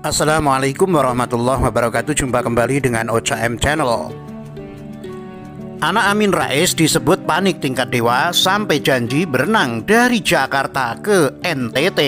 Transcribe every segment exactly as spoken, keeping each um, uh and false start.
Assalamualaikum warahmatullahi wabarakatuh. Jumpa kembali dengan Ocha M Channel. Anak Amin Rais disebut panik tingkat dewa sampai janji berenang dari Jakarta ke N T T.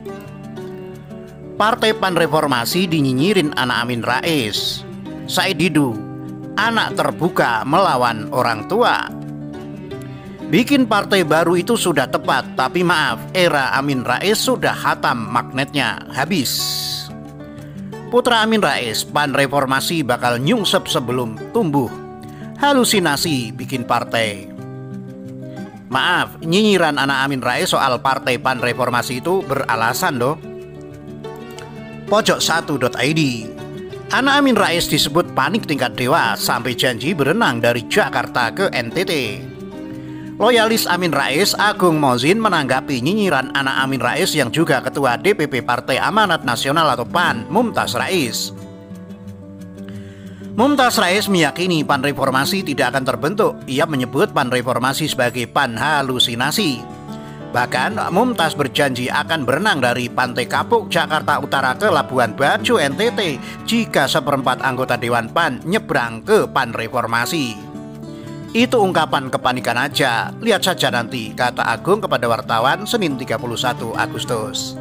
Partai Pan Reformasi dinyinyirin anak Amin Rais. Said Didu, anak terbuka melawan orang tua. Bikin partai baru itu sudah tepat, tapi maaf, era Amin Rais sudah hatam, magnetnya habis. Putra Amin Rais, Pan Reformasi bakal nyungsep sebelum tumbuh. Halusinasi bikin partai. Maaf, nyinyiran anak Amin Rais soal partai Pan Reformasi itu beralasan loh. pojok satu titik i d. Anak Amin Rais disebut panik tingkat dewa sampai janji berenang dari Jakarta ke N T T. Loyalis Amin Rais Agung Mozin menanggapi nyinyiran anak Amin Rais yang juga ketua D P P Partai Amanat Nasional atau PAN, Mumtaz Rais. Mumtaz Rais meyakini Pan Reformasi tidak akan terbentuk. Ia menyebut Pan Reformasi sebagai pan halusinasi. Bahkan Mumtaz berjanji akan berenang dari Pantai Kapuk, Jakarta Utara ke Labuan Bajo, N T T jika seperempat anggota Dewan PAN nyebrang ke Pan Reformasi. Itu ungkapan kepanikan aja, lihat saja nanti, kata Agung kepada wartawan Senin tiga puluh satu Agustus.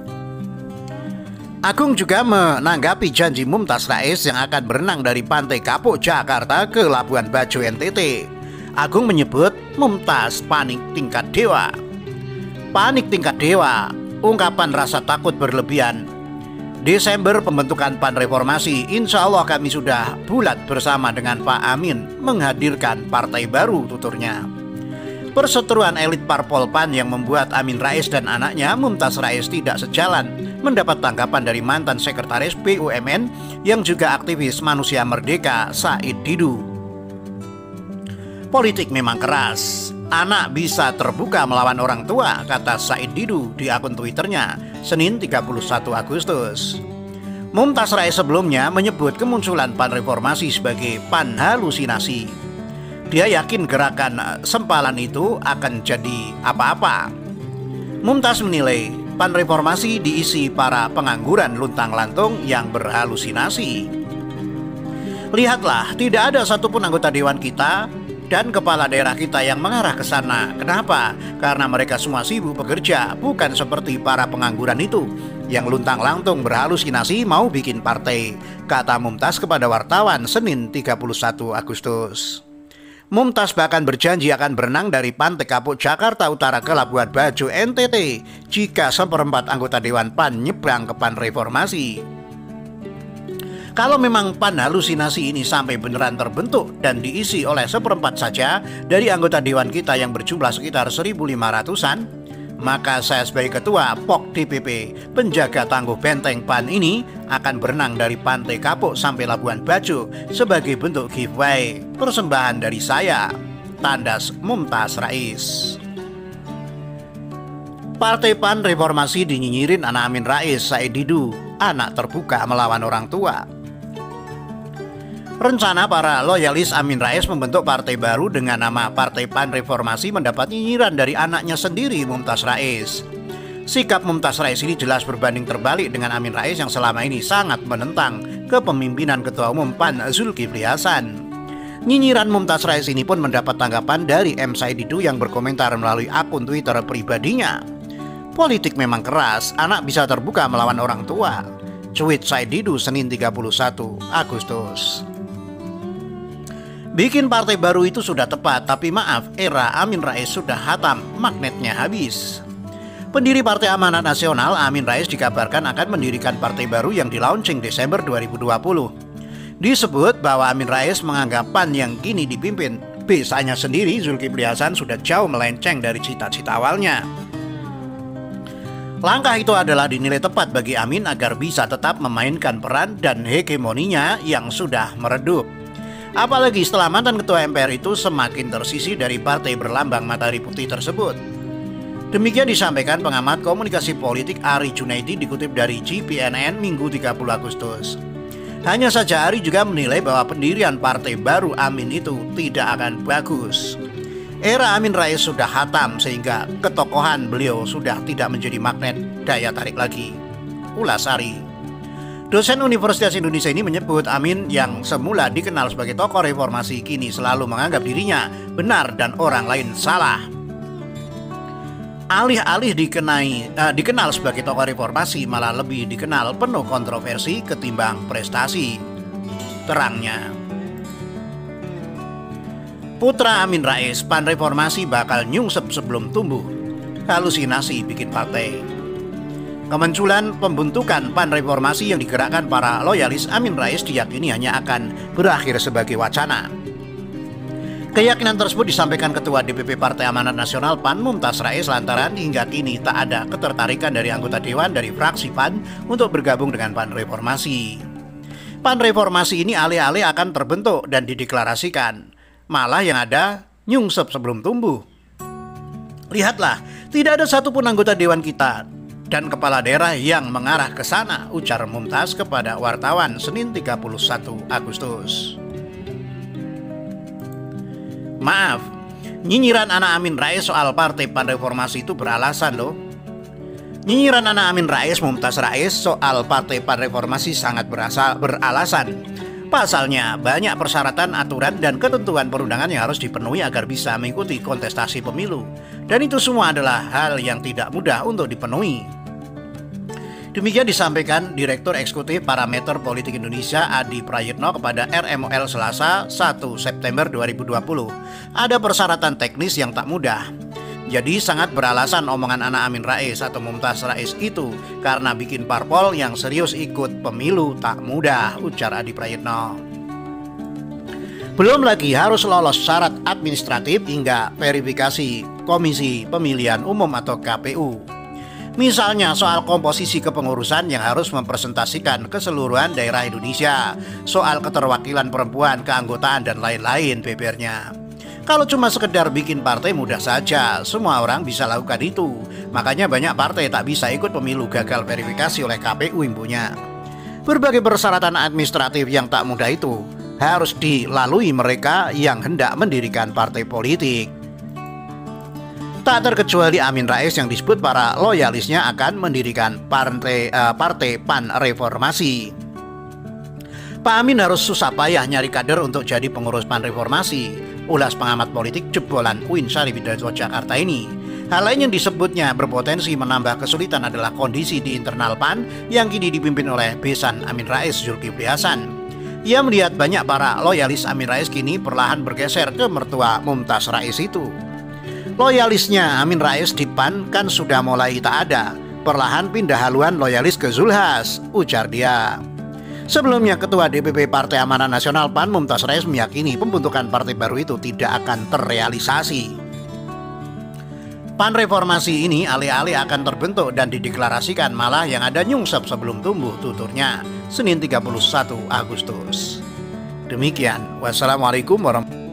Agung juga menanggapi janji Mumtaz Rais yang akan berenang dari Pantai Kapuk, Jakarta ke Labuan Bajo, N T T. Agung menyebut Mumtaz panik tingkat dewa. Panik tingkat dewa, ungkapan rasa takut berlebihan. Desember pembentukan Pan Reformasi, insya Allah kami sudah bulat bersama dengan Pak Amin menghadirkan partai baru, tuturnya. Perseteruan elit parpol PAN yang membuat Amin Rais dan anaknya Mumtaz Rais tidak sejalan mendapat tanggapan dari mantan sekretaris B U M N yang juga aktivis manusia merdeka Said Didu. Politik memang keras. Anak bisa terbuka melawan orang tua, kata Said Didu di akun Twitternya Senin tiga puluh satu Agustus. Mumtaz Rais sebelumnya menyebut kemunculan Pan Reformasi sebagai pan halusinasi. Dia yakin gerakan sempalan itu akan jadi apa-apa. Mumtaz menilai Pan Reformasi diisi para pengangguran luntang-lantung yang berhalusinasi. Lihatlah, tidak ada satupun anggota dewan kita dan kepala daerah kita yang mengarah ke sana. Kenapa? Karena mereka semua sibuk bekerja, bukan seperti para pengangguran itu yang luntang-lantung berhalusinasi mau bikin partai, kata Mumtaz kepada wartawan Senin tiga puluh satu Agustus. Mumtaz bahkan berjanji akan berenang dari Pantai Kapuk, Jakarta Utara ke Labuan Bajo, N T T jika seperempat anggota Dewan PAN nyebrang ke Pan Reformasi. Kalau memang pan halusinasi ini sampai beneran terbentuk dan diisi oleh seperempat saja dari anggota dewan kita yang berjumlah sekitar seribu lima ratusan, maka saya sebagai ketua P O K D P P, penjaga tangguh benteng PAN ini, akan berenang dari Pantai Kapuk sampai Labuan Bajo sebagai bentuk giveaway persembahan dari saya, tandas Mumtaz Rais. Partai Pan Reformasi dinyinyirin anak Amin Rais, Said Didu, anak terbuka melawan orang tua. Rencana para loyalis Amin Rais membentuk partai baru dengan nama Partai Pan Reformasi mendapat nyinyiran dari anaknya sendiri, Mumtaz Rais. Sikap Mumtaz Rais ini jelas berbanding terbalik dengan Amin Rais yang selama ini sangat menentang kepemimpinan Ketua Umum PAN Zulkifli Hasan. Nyinyiran Mumtaz Rais ini pun mendapat tanggapan dari M. Said Didu yang berkomentar melalui akun Twitter pribadinya. Politik memang keras, anak bisa terbuka melawan orang tua, cuit Said Didu Senin tiga puluh satu Agustus. Bikin partai baru itu sudah tepat, tapi maaf, era Amin Rais sudah hatam, magnetnya habis. Pendiri Partai Amanat Nasional Amin Rais dikabarkan akan mendirikan partai baru yang di-launching Desember dua ribu dua puluh. Disebut bahwa Amin Rais menganggap PAN yang kini dipimpin besanya sendiri Zulkifli Hasan sudah jauh melenceng dari cita-cita awalnya. Langkah itu adalah dinilai tepat bagi Amin agar bisa tetap memainkan peran dan hegemoninya yang sudah meredup. Apalagi setelah mantan ketua M P R itu semakin tersisih dari partai berlambang matahari putih tersebut. Demikian disampaikan pengamat komunikasi politik Ari Junaidi dikutip dari G P N N Minggu tiga puluh Agustus. Hanya saja Ari juga menilai bahwa pendirian partai baru Amin itu tidak akan bagus. Era Amin Rais sudah hatam sehingga ketokohan beliau sudah tidak menjadi magnet daya tarik lagi. Ulas Ari. Dosen Universitas Indonesia ini menyebut Amin yang semula dikenal sebagai tokoh reformasi kini selalu menganggap dirinya benar dan orang lain salah. Alih-alih dikenai, uh, dikenal sebagai tokoh reformasi malah lebih dikenal penuh kontroversi ketimbang prestasi, terangnya. Putra Amin Rais, PAN reformasi bakal nyungsep sebelum tumbuh. Halusinasi bikin partai. Kemunculan pembentukan PAN reformasi yang digerakkan para loyalis Amin Rais diyakini hanya akan berakhir sebagai wacana. Keyakinan tersebut disampaikan Ketua D P P Partai Amanat Nasional PAN Mumtaz Rais lantaran hingga kini tak ada ketertarikan dari anggota Dewan dari fraksi PAN untuk bergabung dengan PAN reformasi. PAN reformasi ini alih-alih akan terbentuk dan dideklarasikan, malah yang ada nyungsep sebelum tumbuh. Lihatlah, tidak ada satupun anggota Dewan kita dan kepala daerah yang mengarah ke sana, ujar Mumtaz kepada wartawan Senin tiga puluh satu Agustus. Maaf, nyinyiran anak Amin Rais soal partai PAN reformasi itu beralasan loh. Nyinyiran anak Amin Rais, Mumtaz Rais soal partai PAN reformasi sangat berasal, beralasan. Pasalnya, banyak persyaratan, aturan, dan ketentuan perundangan yang harus dipenuhi agar bisa mengikuti kontestasi pemilu. Dan itu semua adalah hal yang tidak mudah untuk dipenuhi. Demikian disampaikan Direktur Eksekutif Parameter Politik Indonesia Adi Prayitno kepada R M O L Selasa satu September dua ribu dua puluh. Ada persyaratan teknis yang tak mudah. Jadi sangat beralasan omongan anak Amin Rais atau Mumtaz Rais itu karena bikin parpol yang serius ikut pemilu tak mudah, ujar Adi Prayitno. Belum lagi harus lolos syarat administratif hingga verifikasi Komisi Pemilihan Umum atau K P U. Misalnya soal komposisi kepengurusan yang harus mempresentasikan keseluruhan daerah Indonesia, soal keterwakilan perempuan, keanggotaan, dan lain-lain bebernya. Kalau cuma sekedar bikin partai mudah saja, semua orang bisa lakukan itu. Makanya banyak partai tak bisa ikut pemilu gagal verifikasi oleh K P U imbunya. Berbagai persyaratan administratif yang tak mudah itu harus dilalui mereka yang hendak mendirikan partai politik. Tak terkecuali Amin Rais yang disebut para loyalisnya akan mendirikan partai, uh, partai PAN reformasi. Pak Amin harus susah payah nyari kader untuk jadi pengurus PAN reformasi, ulas pengamat politik jebolan U I N Syarif Hidayatullah Jakarta ini. Hal lain yang disebutnya berpotensi menambah kesulitan adalah kondisi di internal PAN yang kini dipimpin oleh besan Amin Rais Zulkifli Hasan. Ia melihat banyak para loyalis Amin Rais kini perlahan bergeser ke mertua Mumtaz Rais itu. Loyalisnya Amin Rais di PAN kan sudah mulai tak ada, perlahan pindah haluan loyalis ke Zulhas, ujar dia. Sebelumnya Ketua D P P Partai Amanat Nasional PAN Mumtaz Rais meyakini pembentukan partai baru itu tidak akan terrealisasi. PAN reformasi ini alih-alih akan terbentuk dan dideklarasikan, malah yang ada nyungsep sebelum tumbuh, tuturnya Senin tiga puluh satu Agustus. Demikian, wassalamualaikum warahmatullahi wabarakatuh.